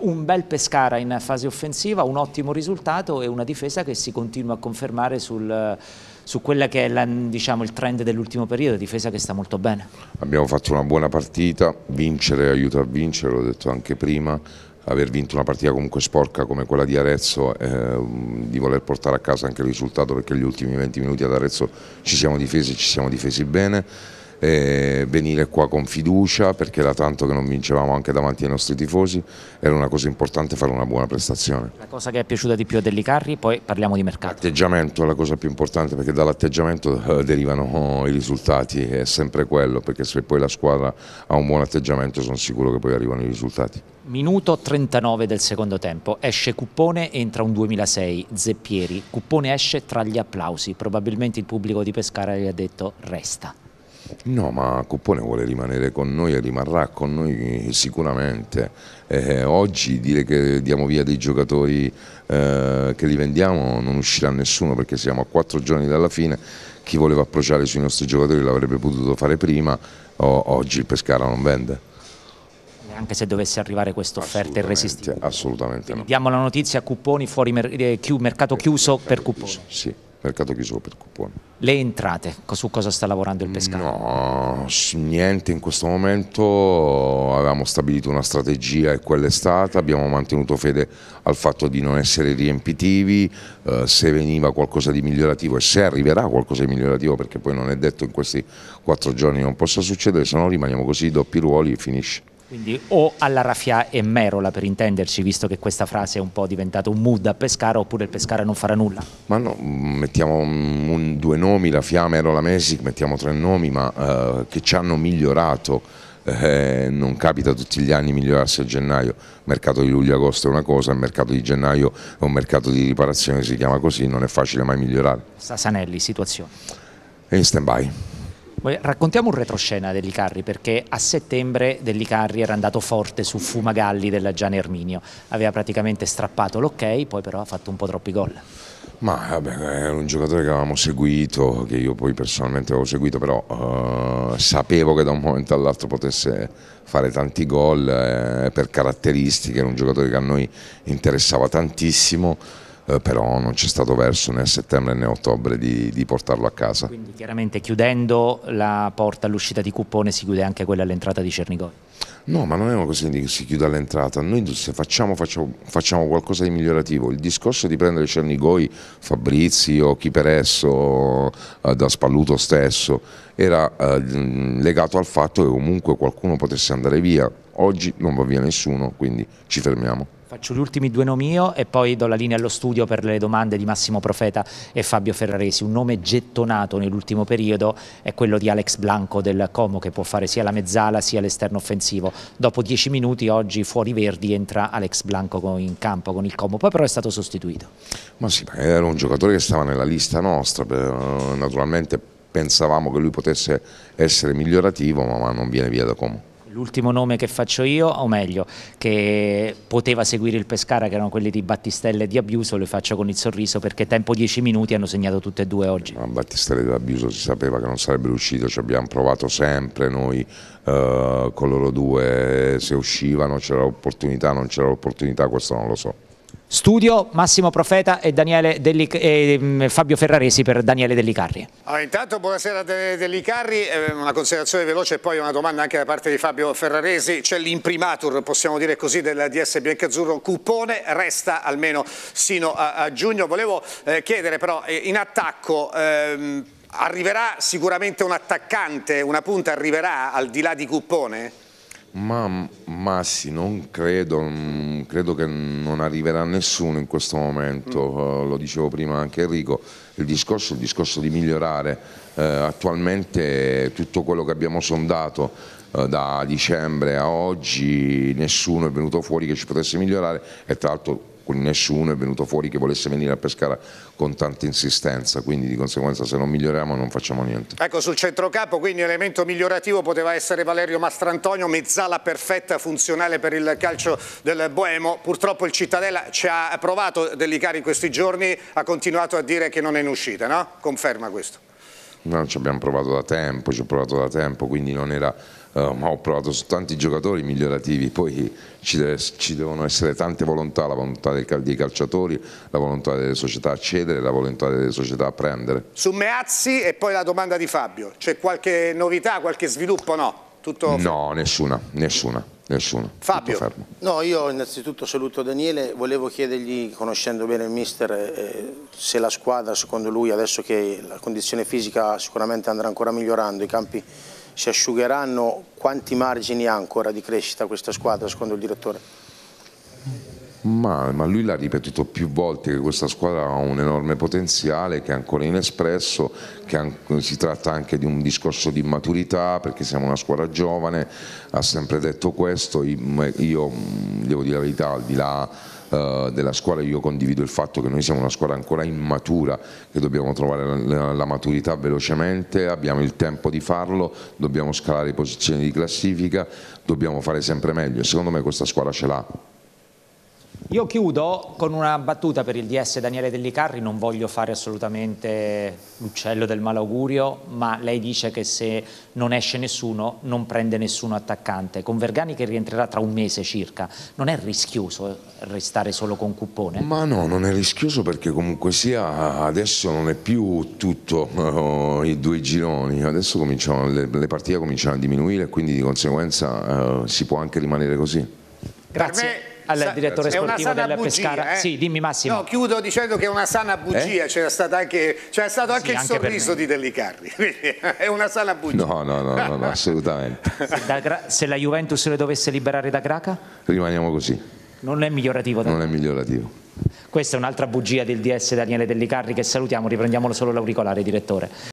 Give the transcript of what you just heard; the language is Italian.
un bel Pescara in fase offensiva, un ottimo risultato e una difesa che si continua a confermare su quella che è diciamo, il trend dell'ultimo periodo, difesa che sta molto bene. Abbiamo fatto una buona partita, vincere aiuta a vincere, l'ho detto anche prima, aver vinto una partita comunque sporca come quella di Arezzo, di voler portare a casa anche il risultato, perché gli ultimi 20 minuti ad Arezzo ci siamo difesi bene. Venire qua con fiducia, perché era tanto che non vincevamo anche davanti ai nostri tifosi, era una cosa importante fare una buona prestazione. La cosa che è piaciuta di più a Dellicarri, poi parliamo di mercato. L'atteggiamento è la cosa più importante, perché dall'atteggiamento derivano i risultati, è sempre quello, perché se poi la squadra ha un buon atteggiamento sono sicuro che poi arrivano i risultati. Minuto 39 del secondo tempo, esce Cuppone, entra un 2006, Zeppieri, Cuppone esce tra gli applausi, probabilmente il pubblico di Pescara gli ha detto resta. No, ma Cuppone vuole rimanere con noi e rimarrà con noi sicuramente. Oggi dire che diamo via dei giocatori che li vendiamo non uscirà nessuno, perché siamo a 4 giorni dalla fine. Chi voleva approcciare sui nostri giocatori l'avrebbe potuto fare prima. Oggi il Pescara non vende. Anche se dovesse arrivare questa offerta irresistibile. Assolutamente no. Diamo la notizia a Cupponi, mercato chiuso per Cupponi. Sì, mercato chiuso per Cupponi. Le entrate, su cosa sta lavorando il Pescara? No, niente in questo momento, avevamo stabilito una strategia e quella è stata, abbiamo mantenuto fede al fatto di non essere riempitivi, se veniva qualcosa di migliorativo e se arriverà qualcosa di migliorativo, perché poi non è detto in questi 4 giorni non possa succedere, se no rimaniamo così, doppi ruoli e finisce. Quindi o alla Raffià e Merola, per intenderci, visto che questa frase è un po' diventata un mood a Pescara, oppure il Pescara non farà nulla? Ma no, mettiamo 2 nomi, Raffià, Merola, Mesic, mettiamo 3 nomi, ma che ci hanno migliorato. Non capita tutti gli anni migliorarsi a gennaio. Il mercato di luglio-agosto è una cosa, il mercato di gennaio è un mercato di riparazione, si chiama così, non è facile mai migliorare. Sasanelli, situazione? È in stand-by. Raccontiamo un retroscena Dellicarri, perché a settembre Dellicarri era andato forte su Fumagalli della Gian Erminio, aveva praticamente strappato l'ok, poi però ha fatto un po' troppi gol. Ma vabbè, era un giocatore che avevamo seguito, che io poi personalmente avevo seguito, però sapevo che da un momento all'altro potesse fare tanti gol, per caratteristiche, era un giocatore che a noi interessava tantissimo. Però non c'è stato verso né a settembre né a ottobre di portarlo a casa. Quindi chiaramente chiudendo la porta all'uscita di Cuppone si chiude anche quella all'entrata di Cernigoi. No, ma non è una cosa che si chiude all'entrata, noi se facciamo qualcosa di migliorativo. Il discorso di prendere Cernigoi, Fabrizio, chi per esso, da Spalluto stesso, era legato al fatto che comunque qualcuno potesse andare via. Oggi non va via nessuno, quindi ci fermiamo. Faccio gli ultimi 2 nomi io e poi do la linea allo studio per le domande di Massimo Profeta e Fabio Ferraresi. Un nome gettonato nell'ultimo periodo è quello di Alex Blanco del Como, che può fare sia la mezzala sia l'esterno offensivo. Dopo 10 minuti oggi fuori Verdi entra Alex Blanco in campo con il Como, poi però è stato sostituito. Ma sì, era un giocatore che stava nella lista nostra, naturalmente pensavamo che lui potesse essere migliorativo, ma non viene via da Como. L'ultimo nome che faccio io, o meglio, che poteva seguire il Pescara, che erano quelli di Battistella e di Abiuso, lo faccio con il sorriso perché tempo 10 minuti hanno segnato tutte e 2 oggi. Ma Battistella e Abiuso si sapeva che non sarebbe riuscito, ci abbiamo provato sempre noi con loro due, se uscivano c'era l'opportunità, non c'era l'opportunità, questo non lo so. Studio Massimo Profeta e Fabio Ferraresi per Daniele Dellicarri. Intanto buonasera Dellicarri, una considerazione veloce e poi una domanda anche da parte di Fabio Ferraresi. C'è l'imprimatur, possiamo dire così, del DS Biancazzurro. Cuppone resta almeno sino a giugno. Volevo chiedere però, in attacco arriverà sicuramente un attaccante, una punta arriverà al di là di Cuppone? Ma sì, non credo che non arriverà nessuno in questo momento, lo dicevo prima anche Enrico, il discorso di migliorare. Attualmente tutto quello che abbiamo sondato da dicembre a oggi nessuno è venuto fuori che ci potesse migliorare e tra l'altro nessuno è venuto fuori che volesse venire a Pescara con tanta insistenza, quindi di conseguenza se non miglioriamo non facciamo niente. Ecco, sul centrocampo quindi elemento migliorativo poteva essere Valerio Mastrantonio, mezzala perfetta, funzionale per il calcio del Boemo. Purtroppo il Cittadella ci ha provato Dellicarri in questi giorni, ha continuato a dire che non è in uscita, no? Conferma questo? No, ci abbiamo provato da tempo, quindi non era ma ho provato su tanti giocatori migliorativi, poi ci devono essere tante volontà, la volontà dei calciatori, la volontà delle società a cedere, la volontà delle società a prendere. Su Meazzi e poi la domanda di Fabio, c'è qualche novità, qualche sviluppo? No? Tutto... No, nessuna. Fabio? No, io innanzitutto saluto Daniele, volevo chiedergli, conoscendo bene il mister, se la squadra secondo lui, adesso che la condizione fisica sicuramente andrà ancora migliorando, i campi si asciugheranno, quanti margini ha ancora di crescita questa squadra secondo il direttore? Ma lui l'ha ripetuto più volte che questa squadra ha un enorme potenziale che è ancora inespresso, che si tratta anche di un discorso di maturità perché siamo una squadra giovane, ha sempre detto questo, io devo dire la verità, al di là della squadra io condivido il fatto che noi siamo una squadra ancora immatura, che dobbiamo trovare la maturità velocemente, abbiamo il tempo di farlo, dobbiamo scalare le posizioni di classifica, dobbiamo fare sempre meglio e secondo me questa squadra ce l'ha. Io chiudo con una battuta per il DS Daniele Dellicarri, non voglio fare assolutamente l'uccello del malaugurio, ma lei dice che se non esce nessuno non prende nessuno attaccante. Con Vergani che rientrerà tra un mese circa, non è rischioso restare solo con Cuppone? Ma no, non è rischioso perché comunque sia adesso non è più tutto i due gironi, adesso le partite cominciano a diminuire e quindi di conseguenza si può anche rimanere così. Grazie. Al direttore sportivo del Pescara. Sì, dimmi Massimo. No, chiudo dicendo che è una sana bugia, c'era stato anche il sorriso di Dellicarri, è una sana bugia. No, assolutamente. Se la Juventus le dovesse liberare da Graca? Rimaniamo così. Non è migliorativo? Non è migliorativo. Questa è un'altra bugia del DS Daniele Dellicarri che salutiamo, riprendiamolo solo l'auricolare, direttore.